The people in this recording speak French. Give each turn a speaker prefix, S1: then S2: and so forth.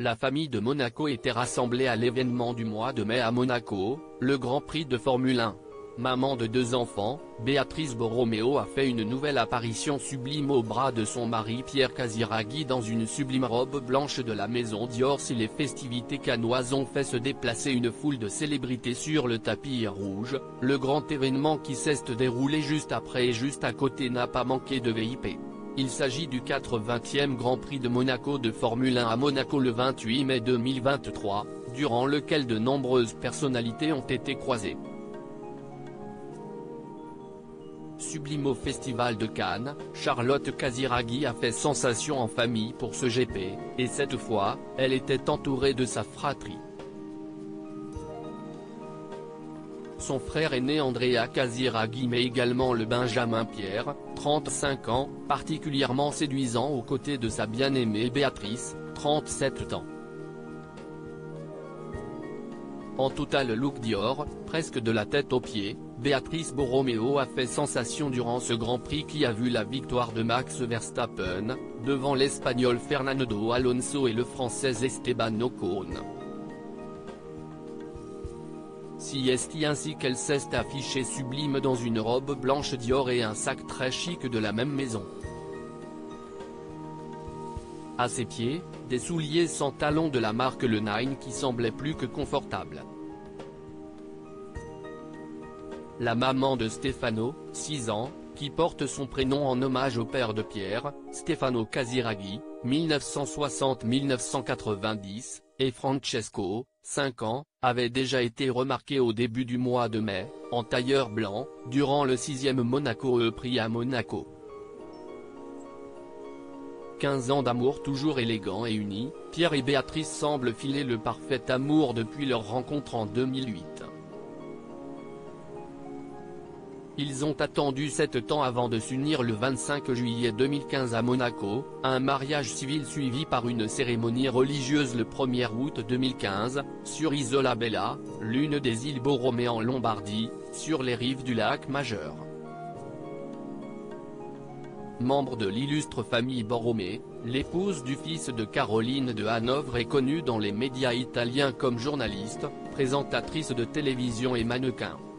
S1: La famille de Monaco était rassemblée à l'événement du mois de mai à Monaco, le Grand Prix de Formule 1. Maman de 2 enfants, Béatrice Borromeo a fait une nouvelle apparition sublime au bras de son mari Pierre Casiraghi dans une sublime robe blanche de la maison Dior. Si les festivités cannoises ont fait se déplacer une foule de célébrités sur le tapis rouge, le grand événement qui s'est déroulé juste après et juste à côté n'a pas manqué de VIP. Il s'agit du 80e Grand Prix de Monaco de Formule 1 à Monaco le 28 mai 2023, durant lequel de nombreuses personnalités ont été croisées. Sublime au Festival de Cannes, Charlotte Casiraghi a fait sensation en famille pour ce GP, et cette fois, elle était entourée de sa fratrie. Son frère aîné Andrea Casiraghi mais également le Benjamin Pierre, 35 ans, particulièrement séduisant aux côtés de sa bien-aimée Béatrice, 37 ans. En total look Dior, presque de la tête aux pieds, Béatrice Borromeo a fait sensation durant ce Grand Prix qui a vu la victoire de Max Verstappen, devant l'Espagnol Fernando Alonso et le Français Esteban Ocon. Ainsi qu'elle s'est affichée sublime dans une robe blanche Dior et un sac très chic de la même maison. À ses pieds, des souliers sans talons de la marque Le Nine qui semblaient plus que confortables. La maman de Stefano, 6 ans, qui porte son prénom en hommage au père de Pierre, Stefano Casiraghi, 1960-1990, et Francesco, 5 ans, avait déjà été remarqué au début du mois de mai, en tailleur blanc, durant le 6e Monaco Prix à Monaco. 15 ans d'amour toujours élégant et uni, Pierre et Béatrice semblent filer le parfait amour depuis leur rencontre en 2008. Ils ont attendu 7 ans avant de s'unir le 25 juillet 2015 à Monaco, un mariage civil suivi par une cérémonie religieuse le 1er août 2015, sur Isola Bella, l'une des îles Borromée en Lombardie, sur les rives du lac Majeur. Membre de l'illustre famille Borromée, l'épouse du fils de Caroline de Hanovre est connue dans les médias italiens comme journaliste, présentatrice de télévision et mannequin.